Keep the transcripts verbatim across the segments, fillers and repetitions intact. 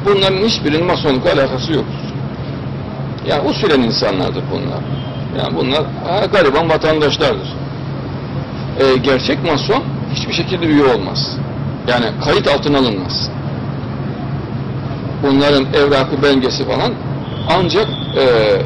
bunların hiçbirinin masonlukla alakası yoktur. Yani usulen insanlardır bunlar. Yani bunlar ha, gariban vatandaşlardır. Ee, gerçek mason hiçbir şekilde üye olmaz. Yani kayıt altına alınmaz. Bunların evrakı, belgesi falan ancak e,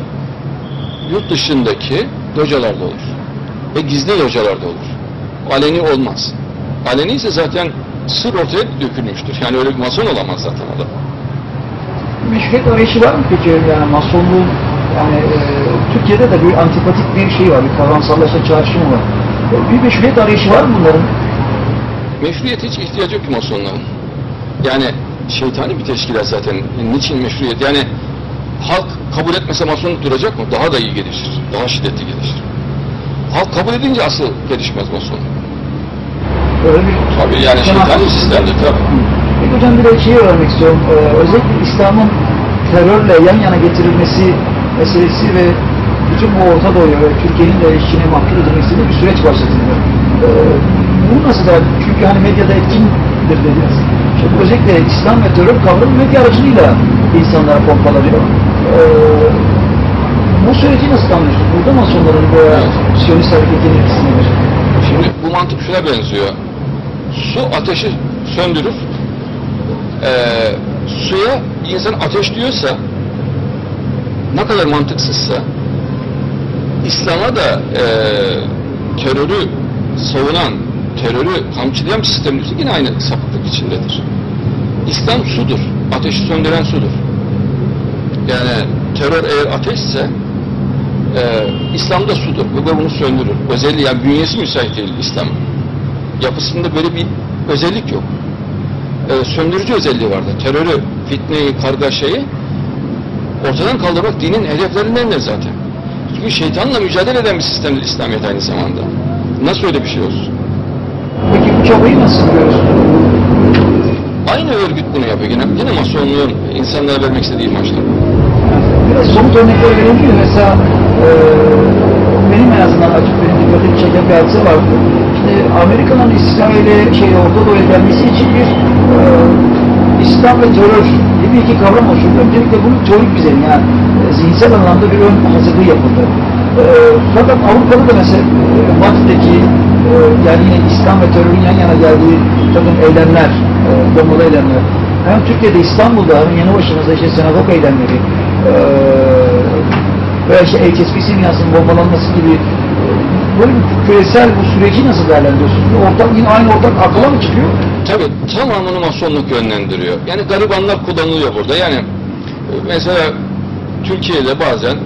yurt dışındaki localarda olur. Ve gizli localarda olur. Aleni olmaz. Aleni ise zaten sır ortaya dökülmüştür. Yani öyle bir mason olamaz zaten adam. Meşruiyet arayışı var mı peki? Yani masonluğun yani e, Türkiye'de de bir antipatik bir şey var, bir kavramsallaşma çağrışımı var. Bir meşruiyet arayışı var mı bunların? Meşruiyet hiç ihtiyacı yok ki masonların. Yani şeytani bir teşkilat zaten. Niçin meşruiyet? Yani halk kabul etmese masonluk duracak mı? Daha da iyi gelişir. Daha şiddetli gelişir. Halk kabul edince asıl gelişmez masonluk. Öyle bir... Tabii yani şeytani sistemdir tabii. Peki hocam bir de şeyi öğrenmek istiyorum. Ee, özellikle İslam'ın terörle yan yana getirilmesi meselesi ve bütün bu Orta Doğu'ya ve Türkiye'nin de işine mahkum edilmesiyle bir süreç başlatılıyor. Ee, bu nasıl da? Çünkü hani medyada etkindir dediniz. İşte özellikle İslam ve terör kavramı medya aracılığıyla insanlara pompalanıyor. Ee, bu süreci nasıl anlıyorsunuz? Burada masonların bu Siyonist hareketinin etkisi nedir? Şimdi bu mantık şuna benziyor. Su ateşi söndürür. Ee, suya insan ateş diyorsa, ne kadar mantıksızsa, İslam'a da e, terörü savunan, terörü kamçılayan bir sistem diyorsa yine aynı sapıklık içindedir. İslam sudur, ateşi söndüren sudur. Yani terör eğer ateşse, e, İslam da sudur ve bunu söndürür. Özelliği, yani bünyesi müsait değil İslam'ın. Yapısında böyle bir özellik yok. E, söndürücü özelliği vardır. Terörü, fitneyi, kargaşayı ortadan kaldırmak dinin hedeflerindendir zaten. Çünkü şeytanla mücadele eden bir sistemdir İslamiyet aynı zamanda. Nasıl öyle bir şey olsun? Peki bu çabayı nasıl görüyorsunuz? Aynı örgüt bunu yapıyor. Yine, yine masonluğun insanlara vermek istediği maçlar. Biraz somut örnekler verelim mi? Mesela e, benim en azından açık benim dikkatimi çeken bir hadise vardı. İşte Amerika'nın İsrail'e şey Orta Doğu'ya gelmesi için bir e, İslam ve terör gibi iki kavram oluşturdu. Öncelikle bunun teorik bir zemin, yani e, zihinsel anlamda bir ön hazırlığı yapıldı. E, fakat Avrupa'da da mesela e, Batı'daki e, yani yine İslam ve terörün yan yana geldiği takım eylemler, e, bombalı eylemler. Hem Türkiye'de İstanbul'da hem yanı başımızda işte sinagog eylemleri e, veya işte H S B C binasının bombalanması gibi e, böyle bir küresel bu süreci nasıl değerlendiriyorsunuz? Ortak, yine aynı ortak akla mı çıkıyor? Tabii tamamını masonluk yönlendiriyor. Yani garibanlar kullanılıyor burada. Yani mesela Türkiye'de bazen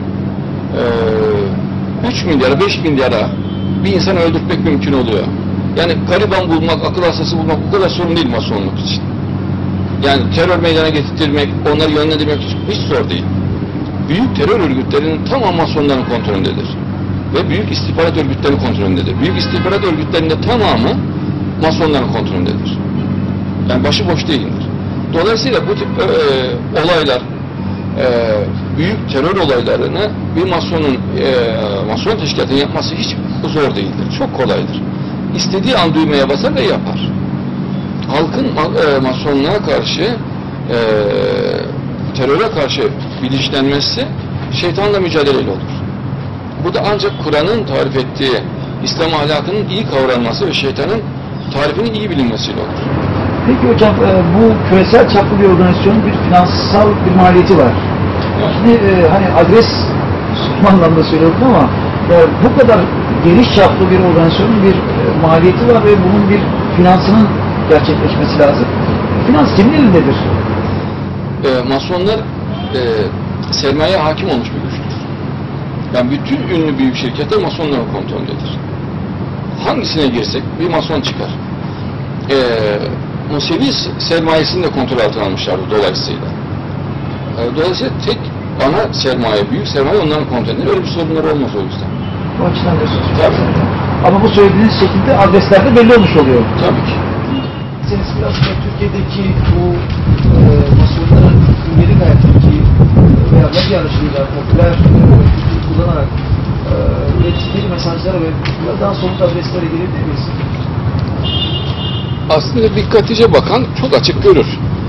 e, üç milyara, beş milyara bir insanı öldürtmek mümkün oluyor. Yani gariban bulmak, akıl hastası bulmak bu kadar sorun değil masonluk için. Yani terör meydana getirmek, onları yönlendirmek hiç zor değil. Büyük terör örgütlerinin tamamı masonların kontrolündedir. Ve büyük istihbarat örgütlerinin kontrolündedir. Büyük istihbarat örgütlerinin tamamı masonların kontrolündedir. Yani başıboş değildir. Dolayısıyla bu tip e, olaylar, e, büyük terör olaylarını bir masonun, e, mason teşkilatının yapması hiç zor değildir. Çok kolaydır. İstediği an düğmeye basar ve yapar. Halkın e, masonluğa karşı, e, teröre karşı bilinçlenmesi şeytanla mücadeleyle olur. Bu da ancak Kur'an'ın tarif ettiği İslam ahlakının iyi kavranması ve şeytanın tarifinin iyi bilinmesiyle olur. Peki hocam, bu küresel çaplı bir organizasyonun bir finansal bir maliyeti var. Evet. Şimdi e, hani adres bu anlamda söylüyorum ama e, bu kadar geniş çaplı bir organizasyonun bir e, maliyeti var ve bunun bir finansının gerçekleşmesi lazım. Finans kimin elindedir? E, masonlar e, sermayeye hakim olmuş bir güçtür. Yani bütün ünlü büyük şirketler masonların kontrolündedir. Hangisine girsek bir mason çıkar. Ee, Musevi sermayesini de kontrol altına almışlardı dolayısıyla. Ee, dolayısıyla tek ana sermaye, büyük sermaye onların kontrolünde. Öyle bir sorunlar olmaz o yüzden. O açıdan diyorsunuz. Tabii. Ama bu söylediğiniz şekilde adreslerde belli olmuş oluyor. Tabii ki. Siz biraz da Türkiye'deki bu e, masonların gündelik hayattaki veya medya aracılığıyla popüler kültür kullanarak e, ürettikleri mesajlara ve biraz daha somut adreslere girebilir miyiz? Aslında dikkatlice bakan çok açık görür.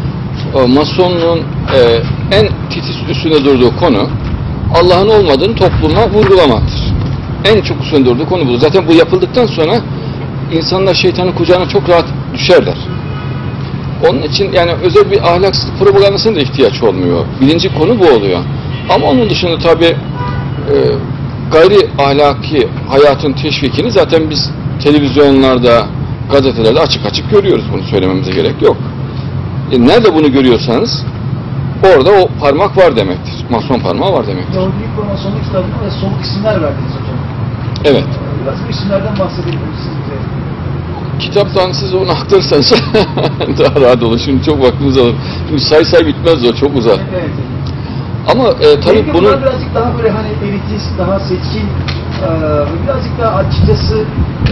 o Masonluğun e, en titiz üstünde durduğu konu Allah'ın olmadığını topluma vurgulamaktır. En çok üstünde durduğu konu bu. Zaten bu yapıldıktan sonra insanlar şeytanın kucağına çok rahat düşerler. Onun için yani özel bir ahlaksızlık propagandasına da ihtiyaç olmuyor. Birinci konu bu oluyor. Ama onun dışında tabii e, gayri ahlaki hayatın teşvikini zaten biz televizyonlarda, gazetelerde açık açık görüyoruz. Bunu söylememize gerek yok. E, nerede bunu görüyorsanız orada o parmak var demektir. Mason parmağı var demektir. O büyük bir masonluk kitabına ve somut isimler verdiniz hocam. Evet. Biraz bu isimlerden bahsedebiliriz size. Kitaptan siz onu aktarırsanız daha rahat olur. Şimdi çok vaktimiz alır. Çünkü say say bitmez o, çok uzar. Evet. Ama e, tabii Belki bunu... bunlar birazcık daha böyle hani elitist, daha seçkin, e, birazcık daha açıkçası e,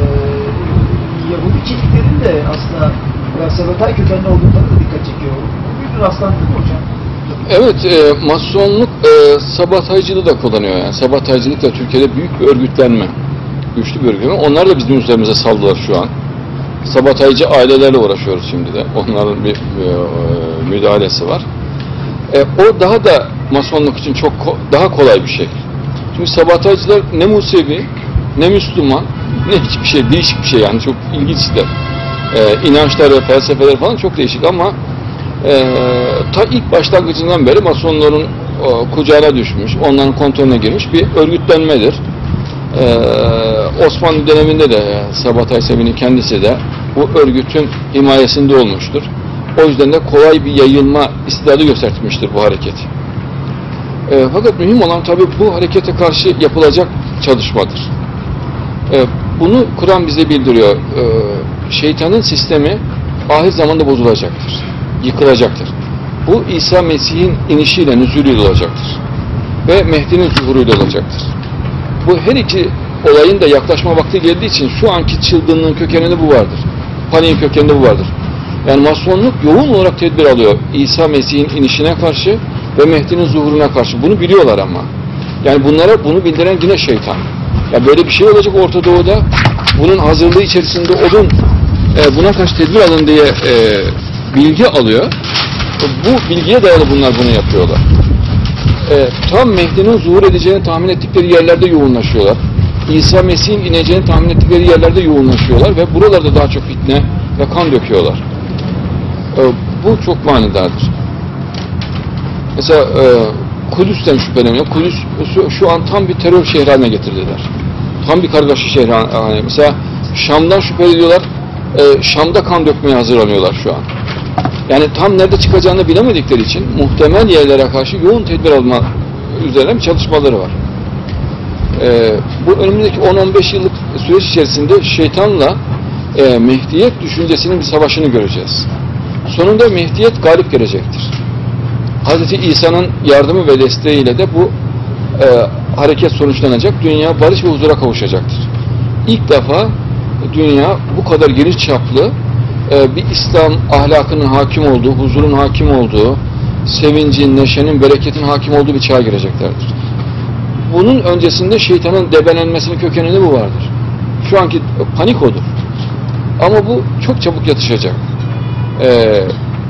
Yahudi kimliklerin de aslında biraz sabotaj kökenli olduğundan da dikkat çekiyor. Bu büyük bir rastlantı mı hocam? Evet, e, masonluk e, sabotajcılığı da kullanıyor. Yani sabotajcılık da Türkiye'de büyük bir örgütlenme. Güçlü bir örgütlenme. Onlar da bizim üzerimize saldırılar şu an. Sabotajcı ailelerle uğraşıyoruz şimdi de. Onların bir e, müdahalesi var. E, o daha da masonluk için çok ko daha kolay bir şey. Çünkü sabotajcılar ne Musevi, ne Müslüman, ne hiçbir şey, değişik bir şey yani çok ilginçler. E, inançları, felsefeleri falan çok değişik ama e, ta ilk başlangıcından beri masonların o, kucağına düşmüş, onların kontrolüne girmiş bir örgütlenmedir. E, Osmanlı döneminde de sabotaj sevinin kendisi de bu örgütün himayesinde olmuştur. O yüzden de kolay bir yayılma istidadı göstermiştir bu hareket. E, fakat mühim olan tabii bu harekete karşı yapılacak çalışmadır. E, bunu Kur'an bize bildiriyor. E, şeytanın sistemi ahir zamanda bozulacaktır. Yıkılacaktır. Bu İsa Mesih'in inişiyle, nüzulüyle olacaktır. Ve Mehdi'nin zuhuruyla olacaktır. Bu her iki olayın da yaklaşma vakti geldiği için şu anki çılgınlığın kökeninde bu vardır. Paniğin kökeninde bu vardır. Yani masonluk yoğun olarak tedbir alıyor İsa Mesih'in inişine karşı ve Mehdi'nin zuhuruna karşı. Bunu biliyorlar ama. Yani bunlara bunu bildiren yine şeytan. Ya böyle bir şey olacak Orta Doğu'da. Bunun hazırlığı içerisinde olun, e, buna karşı tedbir alın diye e, bilgi alıyor. Bu bilgiye dayalı bunlar bunu yapıyorlar. E, tam Mehdi'nin zuhur edeceğini tahmin ettikleri yerlerde yoğunlaşıyorlar. İsa Mesih'in ineceğini tahmin ettikleri yerlerde yoğunlaşıyorlar ve buralarda daha çok fitne ve kan döküyorlar. E, bu çok manidardır. Mesela e, Kudüs'ten şüpheleniyor. Kudüs şu, şu an tam bir terör şehri haline getirdiler. Tam bir kargaşa şehri haline. Mesela Şam'dan şüphe ediyorlar. E, Şam'da kan dökmeye hazırlanıyorlar şu an. Yani tam nerede çıkacağını bilemedikleri için muhtemel yerlere karşı yoğun tedbir alma üzerine bir çalışmaları var. E, bu önümüzdeki on on beş yıllık süreç içerisinde şeytanla e, Mehdiyet düşüncesinin bir savaşını göreceğiz. Sonunda Mehdiyet galip gelecektir. Hazreti İsa'nın yardımı ve desteğiyle de bu e, hareket sonuçlanacak. Dünya barış ve huzura kavuşacaktır. İlk defa dünya bu kadar geniş çaplı e, bir İslam ahlakının hakim olduğu, huzurun hakim olduğu, sevincin, neşenin, bereketin hakim olduğu bir çağa gireceklerdir. Bunun öncesinde şeytanın debelenmesinin kökeninde bu vardır. Şu anki panik odur. Ama bu çok çabuk yatışacak. Eee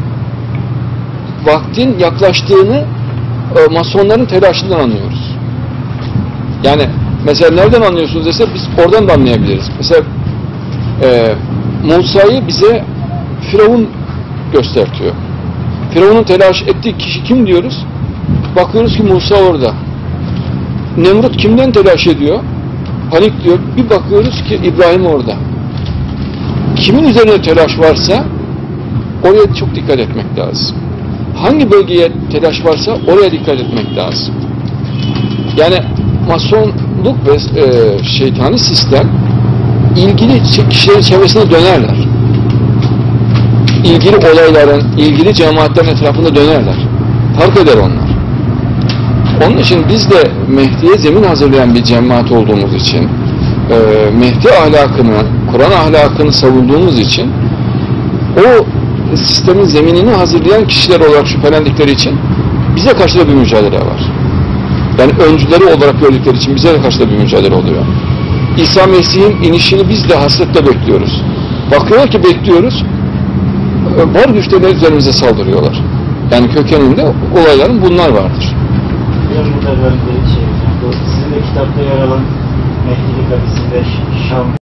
vaktin yaklaştığını e, masonların telaşından anlıyoruz. Yani mesela nereden anlıyorsunuz dese biz oradan da anlayabiliriz. Mesela e, Musa'yı bize Firavun göstertiyor. Firavun'un telaş ettiği kişi kim diyoruz? Bakıyoruz ki Musa orada. Nemrut kimden telaş ediyor? Panik diyor. Bir bakıyoruz ki İbrahim orada. Kimin üzerine telaş varsa oraya çok dikkat etmek lazım. Hangi bölgeye telaş varsa oraya dikkat etmek lazım. Yani masonluk ve e, şeytani sistem ilgili kişilerin çevresine dönerler. İlgili olayların, ilgili cemaatlerin etrafında dönerler. Fark eder onlar. Onun için biz de Mehdi'ye zemin hazırlayan bir cemaat olduğumuz için, e, Mehdi ahlakını, Kur'an ahlakını savunduğumuz için o sistemin zeminini hazırlayan kişiler olarak şüphelendikleri için bize karşı da bir mücadele var. Yani öncüleri olarak gördükleri için bize de karşı da bir mücadele oluyor. İsa Mesih'in inişini biz de hasretle bekliyoruz. Bakıyorlar ki bekliyoruz. var güçleri üzerimize saldırıyorlar. Yani kökeninde olayların bunlar vardır. Biraz burada böyle bir şey. Yani sizin de kitapta yer alan Mehdilik hadisinde Şam